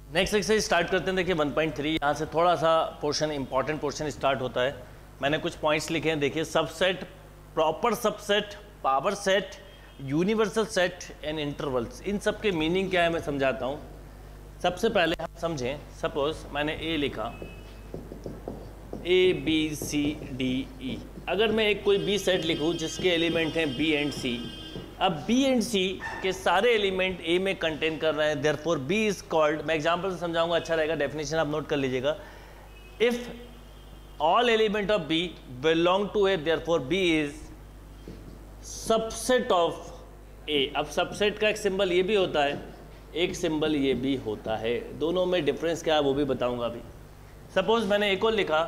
Next exercise start करते हैं। देखिए 1.3 यहाँ से थोड़ा सा पोर्शन, इंपॉर्टेंट पोर्शन स्टार्ट होता है। मैंने कुछ पॉइंट्स लिखे हैं। देखिए subset, proper subset, power set, universal set and intervals, इन सब के मीनिंग क्या है मैं समझाता हूँ। सबसे पहले हम समझें, सपोज मैंने ए लिखा, ABCDE। अगर मैं एक कोई बी सेट लिखूँ जिसके एलिमेंट हैं बी एंड सी, अब बी एंड सी के सारे एलिमेंट ए में कंटेन कर रहे हैं, देयरफॉर बी इज कॉल्ड, मैं एग्जांपल से समझाऊंगा, अच्छा रहेगा, डेफिनेशन आप नोट कर लीजिएगा। If all element of B belong to A, therefore B is subset of A. अब सबसेट का एक सिंबल ये भी होता है, एक सिंबल ये भी होता है, दोनों में डिफरेंस क्या है वो भी बताऊंगा अभी। सपोज मैंने एक और लिखा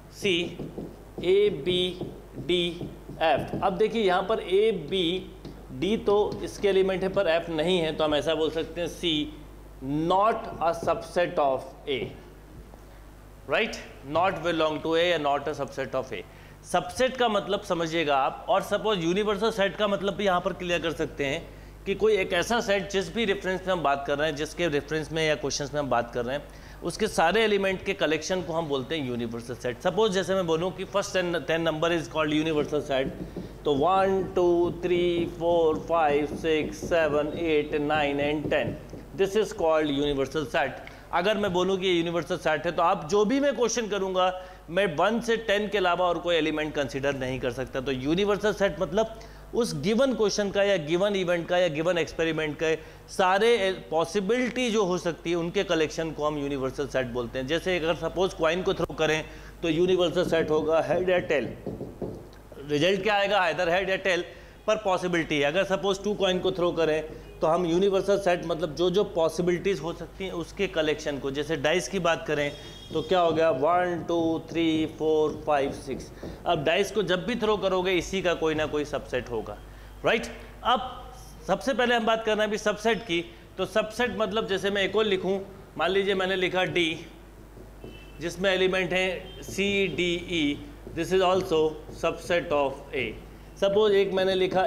CABDF। अब देखिए यहाँ पर ABD तो इसके एलिमेंट है पर F नहीं है, तो हम ऐसा बोल सकते हैं C not a subset of A, right, not belong to A या not a subset of A। Subset का मतलब समझिएगा आप। और सपोज यूनिवर्सल सेट का मतलब भी यहाँ पर क्लियर कर सकते हैं कि कोई एक ऐसा सेट जिस भी रेफरेंस में हम बात कर रहे हैं, जिसके रेफरेंस में या क्वेश्चंस में हम बात कर रहे हैं, उसके सारे एलिमेंट के कलेक्शन को हम बोलते हैं यूनिवर्सल सेट। सपोज जैसे मैं बोलूँ कि first 10 number is called universal set, तो 1 2 3 4 5 6 7 8 9 and 10, this is called universal set. अगर मैं बोलूँ कि ये यूनिवर्सल सेट है, तो आप जो भी मैं क्वेश्चन करूँगा, मैं 1 से 10 के अलावा और कोई एलिमेंट कंसिडर नहीं कर सकता। तो यूनिवर्सल सेट मतलब उस गिवन क्वेश्चन का या गिवन इवेंट का या गिवन एक्सपेरिमेंट का सारे पॉसिबिलिटी जो हो सकती है उनके कलेक्शन को हम यूनिवर्सल सेट बोलते हैं। जैसे अगर सपोज कॉइन को थ्रो करें तो यूनिवर्सल सेट होगा हेड या टेल, रिजल्ट क्या आएगा, आइदर हेड या टेल, पर पॉसिबिलिटी है। अगर सपोज 2 कॉइन को थ्रो करें तो हम यूनिवर्सल सेट मतलब जो जो पॉसिबिलिटीज़ हो सकती हैं उसके कलेक्शन को, जैसे डाइस की बात करें तो क्या हो गया 1 2 3 4 5 6। अब डाइस को जब भी थ्रो करोगे इसी का कोई ना कोई सबसेट होगा, राइट। अब सबसे पहले हम बात करना है भी सबसेट की। तो सबसेट मतलब जैसे मैं एक और लिखूँ, मान लीजिए मैंने लिखा D जिसमें एलिमेंट हैं CDE, this is also subset of A। Suppose एक मैंने लिखा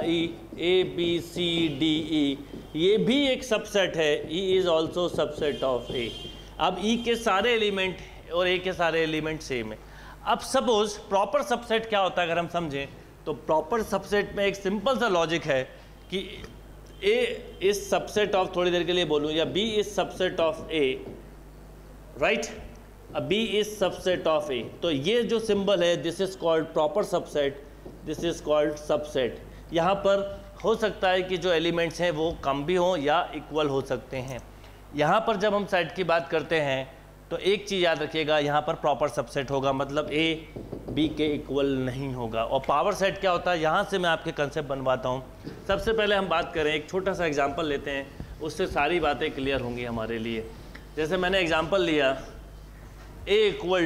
ABCDE, ये भी एक सबसेट है, E is also subset of A। अब E के सारे एलिमेंट और A के सारे एलिमेंट सेम है। अब सपोज प्रॉपर सबसेट क्या होता है अगर हम समझें, तो प्रॉपर सबसेट में एक सिंपल सा लॉजिक है कि A इज सबसेट ऑफ, थोड़ी देर के लिए बोलूँ, या B is subset of A, right, B is subset of A। तो ये जो सिंबल है, this is called proper subset, this is called subset. यहाँ पर हो सकता है कि जो एलिमेंट्स हैं वो कम भी हों या इक्वल हो सकते हैं। यहाँ पर जब हम सेट की बात करते हैं तो एक चीज़ याद रखिएगा, यहाँ पर प्रॉपर सबसेट होगा, मतलब A B के इक्वल नहीं होगा। और पावर सेट क्या होता है, यहाँ से मैं आपके कंसेप्ट बनवाता हूँ। सबसे पहले हम बात करें, एक छोटा सा एग्जाम्पल लेते हैं, उससे सारी बातें क्लियर होंगी हमारे लिए। जैसे मैंने एग्जाम्पल लिया A इक्वल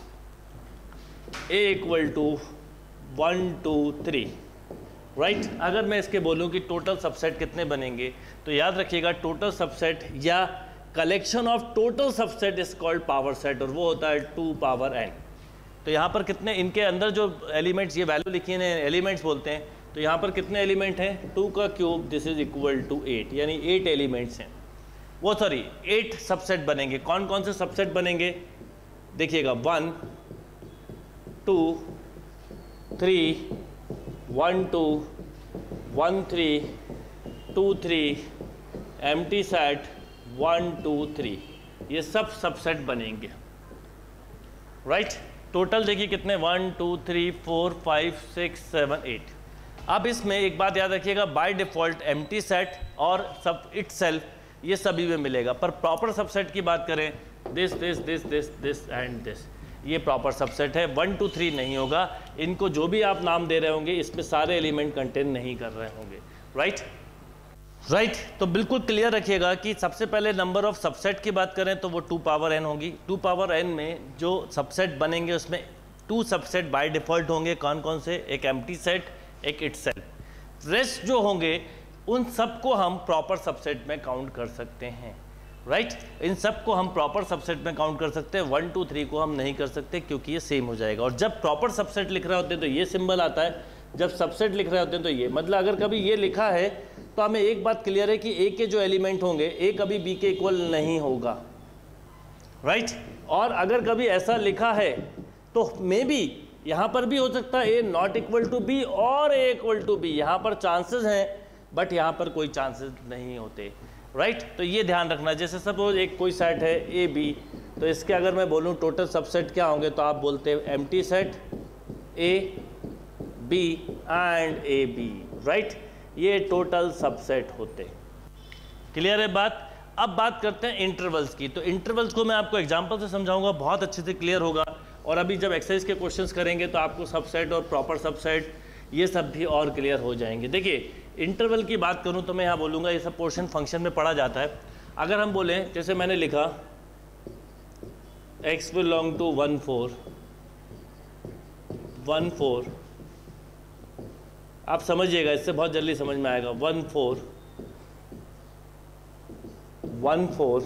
टू 1 2 3, राइट। अगर मैं इसके बोलूं कि टोटल सबसेट कितने बनेंगे, तो याद रखिएगा टोटल सबसेट या collection of total subset is called power set, और वो होता है 2 पावर n। तो यहाँ पर कितने, इनके अंदर जो एलिमेंट्स, ये वैल्यू लिखी है एलिमेंट्स बोलते हैं, तो यहाँ पर कितने एलिमेंट हैं, 2 का cube, this is equal to 8, यानी 8 एलिमेंट्स हैं, वो सॉरी 8 सबसेट बनेंगे। कौन कौन से सबसेट बनेंगे देखिएगा, 1 2 3 1 2 1 3 2 3 एम्प्टी सेट 1 2 3, ये सब सबसेट बनेंगे, राइट। टोटल देखिए कितने, 1 2 3 4 5 6 7 8। अब इसमें एक बात याद रखिएगा, बाय डिफ़ॉल्ट एम्प्टी सेट और सब इटसेल्फ ये सभी में मिलेगा, पर प्रॉपर सबसेट की बात करें, this this this this this and this, ये प्रॉपर सबसेट है। 1 2 3 नहीं होगा, इनको जो भी आप नाम दे रहे होंगे इसमें सारे एलिमेंट कंटेन नहीं कर रहे होंगे, राइट। तो बिल्कुल क्लियर रखिएगा कि सबसे पहले नंबर ऑफ सबसेट की बात करें तो वो 2 पावर n होगी। 2 पावर n में जो सबसेट बनेंगे उसमें 2 सबसेट बाय डिफ़ॉल्ट होंगे। कौन कौन से, एक एम्प्टी सेट, एक इटसेल्फ। रेस्ट जो होंगे उन सबको हम प्रॉपर सबसेट में काउंट कर सकते हैं, राइट। इन सब को हम प्रॉपर सबसेट में काउंट कर सकते हैं, 1 2 3 को हम नहीं कर सकते क्योंकि ये सेम हो जाएगा। और जब प्रॉपर सबसेट लिख रहे होते हैं तो ये सिंबल आता है, जब सबसेट लिख रहे होते हैं तो ये, मतलब अगर कभी ये लिखा है तो हमें एक बात क्लियर है कि A के जो एलिमेंट होंगे A कभी B के इक्वल नहीं होगा, राइट। और अगर कभी ऐसा लिखा है तो मे बी यहाँ पर भी हो सकता है A not equal to B और ए इक्वल टू बी, यहाँ पर चांसेस हैं बट यहाँ पर कोई चांसेस नहीं होते, राइट। तो ये ध्यान रखना। जैसे सपोज एक कोई सेट है ए बी, तो इसके अगर मैं बोलूँ टोटल सबसेट क्या होंगे, तो आप बोलते हैं empty set A B and A B, right. ये टोटल सबसेट होते। क्लियर है बात। अब बात करते हैं इंटरवल्स की। तो इंटरवल्स को मैं आपको एग्जांपल से समझाऊंगा, बहुत अच्छे से क्लियर होगा। और अभी जब एक्सरसाइज के क्वेश्चंस करेंगे तो आपको सबसेट और प्रॉपर सबसेट ये सब भी और क्लियर हो जाएंगे। देखिए इंटरवल की बात करूं तो मैं यहाँ बोलूँगा ये सब पोर्शन फंक्शन में पढ़ा जाता है। अगर हम बोलें जैसे मैंने लिखा x बिलोंग टू 1 4 1 4, आप समझिएगा, इससे बहुत जल्दी समझ में आएगा। 1 4 1 4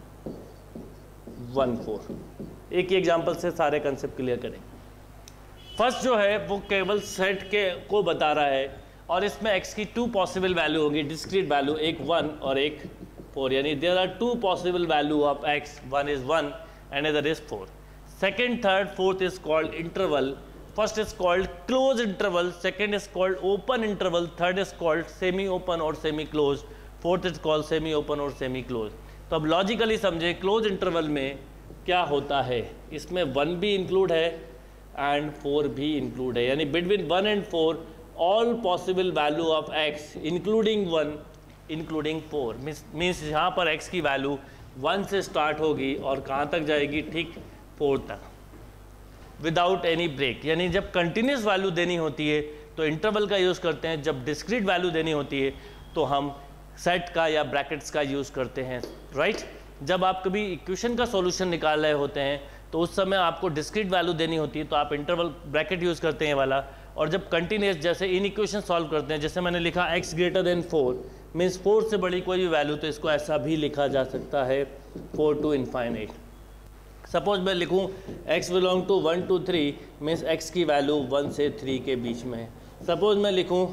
1 4, एक ही एग्जाम्पल से सारे कंसेप्ट क्लियर करेंगे। फर्स्ट जो है वो केवल सेट के को बता रहा है और इसमें x की 2 पॉसिबल वैल्यू होगी, डिस्क्रीट वैल्यू, एक 1 और एक 4, यानी there are 2 possible value of x, one is 1 and other is 4. Second, third, fourth is called interval. First is called closed interval, second is called open interval, third is called semi open और semi closed, fourth is called semi open और semi closed. तो अब logically समझे close interval में क्या होता है, इसमें 1 भी इंक्लूड है एंड 4 भी इंक्लूड है, यानी between 1 and 4 all possible value of x including 1 including 4, means यहाँ पर x की वैल्यू 1 से स्टार्ट होगी और कहाँ तक जाएगी, ठीक 4 तक, विदाउट एनी ब्रेक। यानी जब कंटिन्यूस वैल्यू देनी होती है तो इंटरवल का यूज़ करते हैं, जब डिस्क्रीट वैल्यू देनी होती है तो हम सेट का या ब्रैकेट्स का यूज़ करते हैं, राइट। जब आप कभी इक्वेशन का सॉल्यूशन निकाल रहे होते हैं तो उस समय आपको डिस्क्रीट वैल्यू देनी होती है तो आप इंटरवल ब्रैकेट यूज़ करते हैं वाला। और जब कंटिन्यूस, जैसे इन इक्वेशन सॉल्व करते हैं, जैसे मैंने लिखा x ग्रेटर देन 4 मीन्स 4 से बड़ी कोई भी वैल्यू, तो इसको ऐसा भी लिखा जा सकता है 4 to infinite। सपोज मैं लिखूँ x belong to 1 to 3 means x की वैल्यू 1 से 3 के बीच में है। सपोज मैं लिखूँ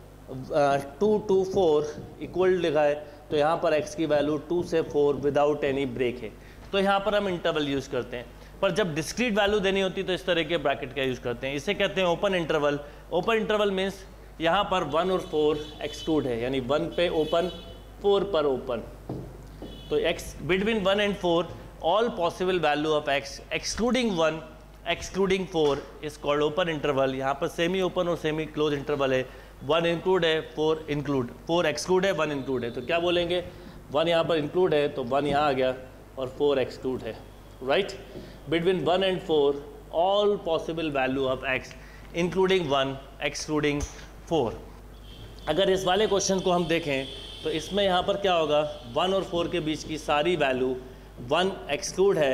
2 to 4 इक्वल लिखा है तो यहाँ पर x की वैल्यू 2 से 4 विदाउट एनी ब्रेक है, तो यहाँ पर हम इंटरवल यूज़ करते हैं। पर जब डिस्क्रीट वैल्यू देनी होती है तो इस तरह के ब्रैकेट का यूज़ करते हैं, इसे कहते हैं open interval. Open interval means यहाँ पर 1 और 4 एक्सक्लूड है, यानी 1 पे ओपन 4 पर ओपन, तो x between 1 and 4 all possible value of x excluding 1 excluding 4 is called open interval. यहाँ पर सेमी ओपन और सेमी क्लोज इंटरवल है, 1 इंक्लूड है 4 इंक्लूड, 4 एक्सक्लूड है 1 इंक्लूड है, तो क्या बोलेंगे 1 यहाँ पर इंक्लूड है तो 1 यहाँ आ गया और 4 एक्सक्लूड है, right. Between 1 and 4 all possible value of x including 1 excluding 4। अगर इस वाले क्वेश्चन को हम देखें तो इसमें यहाँ पर क्या होगा, 1 और 4 के बीच की सारी वैल्यू 1 एक्सक्लूड है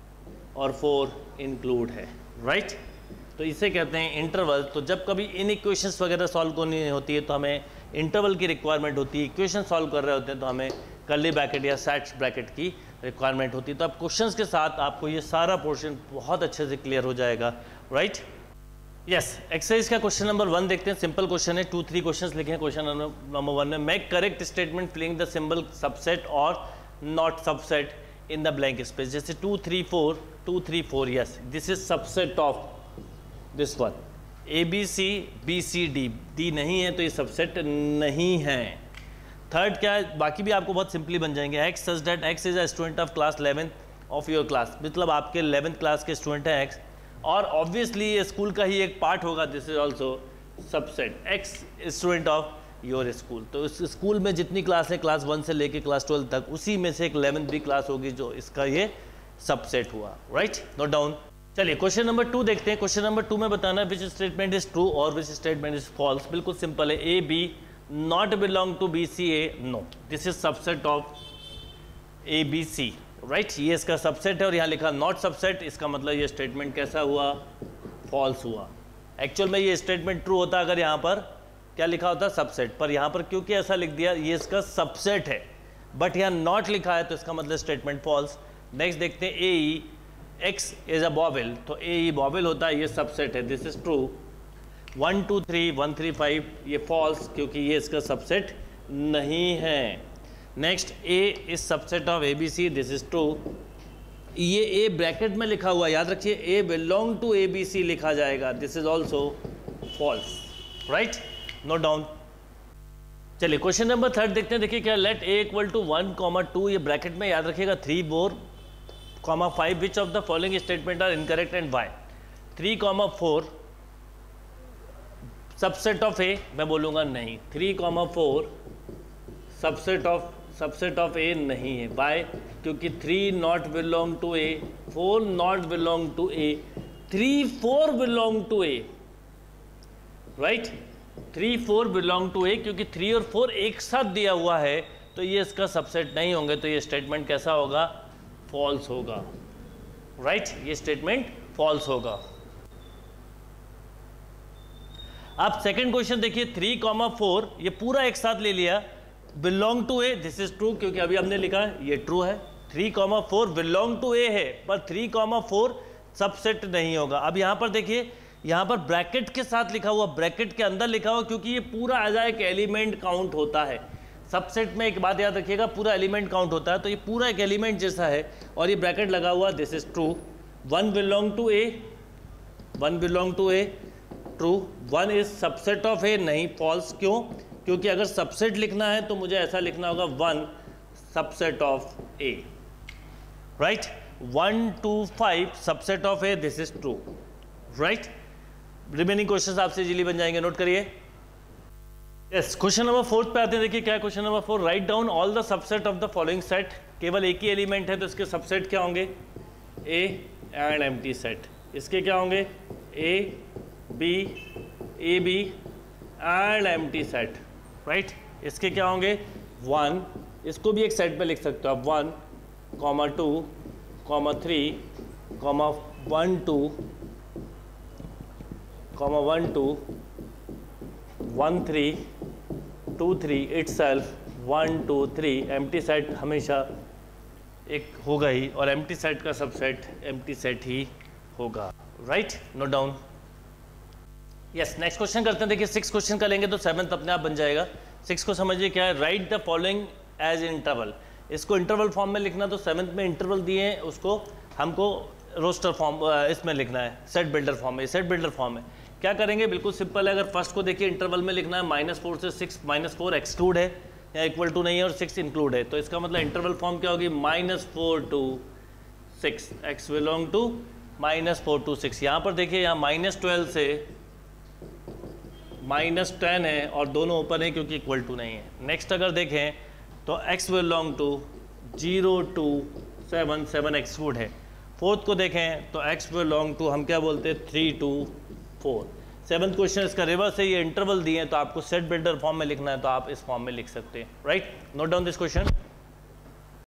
और 4 इंक्लूड है, राइट। तो इसे कहते हैं इंटरवल। तो जब कभी इन इक्वेशंस वगैरह सॉल्व करनी होती है तो हमें इंटरवल की रिक्वायरमेंट होती है, इक्वेशन सॉल्व कर रहे होते हैं तो हमें कर्ली ब्रैकेट या सेट ब्रैकेट की रिक्वायरमेंट होती है। तो अब क्वेश्चंस के साथ आपको ये सारा पोर्शन बहुत अच्छे से क्लियर हो जाएगा, राइट। यस, एक्सरसाइज का क्वेश्चन नंबर 1 देखते हैं। सिंपल क्वेश्चन है, 2-3 क्वेश्चंस लिखे हैं क्वेश्चन नंबर 1 में। Make correct statement filling the symbol subset और not subset in the blank space. जैसे 2 3 4 yes, this is subset of this one. ABC BC D नहीं है तो ये सबसेट नहीं है। थर्ड क्या है, बाकी भी आपको बहुत सिंपली बन जाएंगे। x such that x is a student of class 11th of your class, मतलब आपके 11th क्लास के स्टूडेंट है x, और ऑब्वियसली ये स्कूल का ही एक पार्ट होगा, this is also subset. x student of your school, तो इस स्कूल में जितनी क्लास है क्लास 1 से लेके क्लास 12 तक, उसी में से एक 11th भी क्लास होगी जो इसका ये सबसेट हुआ, राइट। Note down. चलिए क्वेश्चन नंबर 2 देखते हैं। क्वेश्चन नंबर 2 में बताना है विच स्टेटमेंट इज ट्रू और विच स्टेटमेंट इज फॉल्स। बिल्कुल सिंपल है, A B not belong to B C A, no, this is subset of A B C, right. ये इसका सबसेट है और यहाँ लिखा नॉट सबसेट, इसका मतलब ये स्टेटमेंट कैसा हुआ, फॉल्स हुआ। एक्चुअल में ये स्टेटमेंट ट्रू होता अगर यहाँ पर क्या लिखा होता सबसेट, पर यहाँ पर क्योंकि ऐसा लिख दिया ये इसका सबसेट है, बट यहाँ नॉट लिखा है तो इसका मतलब स्टेटमेंट फॉल्स। नेक्स्ट देखते हैं AE x is a vowel, तो AE बॉवेल होता है, ये सबसेट है, दिस इज ट्रू। 1 2 3 1 3 5 ये फॉल्स क्योंकि ये इसका सबसेट नहीं है। Next A is subset of ABC, this is true. ये ए ब्रैकेट में लिखा हुआ, याद रखिए A belong to A B C लिखा जाएगा, this is also false, right, note down. चलिए क्वेश्चन नंबर 3 देखते हैं। देखिए क्या, लेट ए इक्वल टू 1, 2, ये ब्रैकेट में याद रखिएगा 3, 4, 5, which of the following statement are incorrect and why. 3, 4 subset of A, मैं बोलूँगा नहीं। 3, 4 सबसेट ऑफ ए नहीं है, बाय, क्योंकि 3 not belong to A, 4 not belong to A, 3, 4 belong to A, right, 3, 4 belong to A, क्योंकि 3 और 4 एक साथ दिया हुआ है तो ये इसका सबसेट नहीं होंगे, तो ये स्टेटमेंट कैसा होगा, फॉल्स होगा, राइट, ये स्टेटमेंट फॉल्स होगा। आप सेकंड क्वेश्चन देखिए, 3, 4 ये पूरा एक साथ ले लिया, belong to A, this is true, क्योंकि अभी हमने लिखा है ये ट्रू है। 3, 4 बिलोंग टू ए है, पर 3, 4 सबसेट नहीं होगा। अब यहाँ पर देखिए, यहाँ पर ब्रैकेट के साथ लिखा हुआ, ब्रैकेट के अंदर लिखा हुआ, क्योंकि ये पूरा एज एक एलिमेंट काउंट होता है। सबसेट में एक बात याद रखिएगा, पूरा एलिमेंट काउंट होता है, तो ये पूरा एक एलिमेंट जैसा है, और ये ब्रैकेट लगा हुआ, this is true. 1 belong to A, 1 belong to A, true. 1 is subset of A, नहीं, फॉल्स। क्यों? क्योंकि अगर सबसेट लिखना है तो मुझे ऐसा लिखना होगा 1 subset of A, right. 1 to 5 subset of A, this is true, right. Remaining questions आपसे इजीली बन जाएंगे, नोट करिए। यस, क्वेश्चन नंबर 4 पे आते हैं। देखिए क्या है question number 4, write down all the subset of the following set. केवल एक ही एलिमेंट है तो इसके सबसेट क्या होंगे, ए एंड एम्प्टी सेट। इसके क्या होंगे, A B and empty set, right. इसके क्या होंगे, 1, इसको भी एक सेट पे लिख सकते हो आप, 1, 2, 3, 1, 2, 1, 2, 1, 3, 2, 3 itself, 1, 2, 3। एम्प्टी सेट हमेशा एक होगा ही, और एम्प्टी सेट का सबसेट एम्प्टी सेट ही होगा, right, note down. Yes, next question करते हैं। देखिए 6 क्वेश्चन का लेंगे तो 7th अपने आप बन जाएगा। 6 को समझिए क्या है, write the following as interval. इसको इंटरवल फॉर्म में लिखना, तो 7th में इंटरवल दिए हैं, उसको हमको रोस्टर फॉर्म इसमें लिखना है, सेट बिल्डर फॉर्म में। सेट बिल्डर फॉर्म में क्या करेंगे, बिल्कुल सिंपल है। अगर फर्स्ट को देखिए इंटरवल में लिखना है, -4 से 6, -4 एक्सक्लूड है या इक्वल टू नहीं है, और 6 इंक्लूड है, तो इसका मतलब इंटरवल फॉर्म क्या होगी, -4 to 6, x belong to -4 to 6। यहाँ पर देखिए, यहाँ -12 से -10 है, और दोनों ओपन है क्योंकि इक्वल टू नहीं है। नेक्स्ट अगर देखें तो x belong to 0 to 7, 7 exclude है। फोर्थ को देखें तो x बिलोंग टू, हम क्या बोलते हैं, 3 to 4। 7th क्वेश्चन इसका रिवर्स है, ये इंटरवल दिए हैं, तो आपको सेट बिल्डर फॉर्म में लिखना है, तो आप इस फॉर्म में लिख सकते हैं, right. Note down this question.